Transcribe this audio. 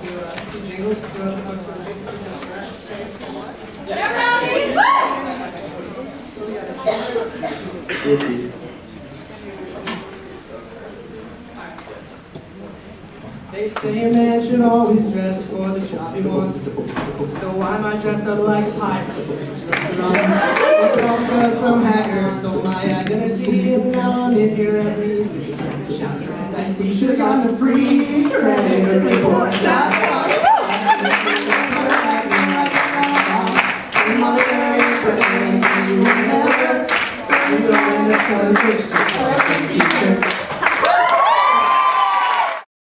do jingles throughout the course of the week. They say a man should always dress for the job he wants. So why am I dressed up like a pirate in this restaurant? It's all because some hacker stole my identity, and now I'm in here every evening. Shouting red iced tea, should've gotten a free credit report.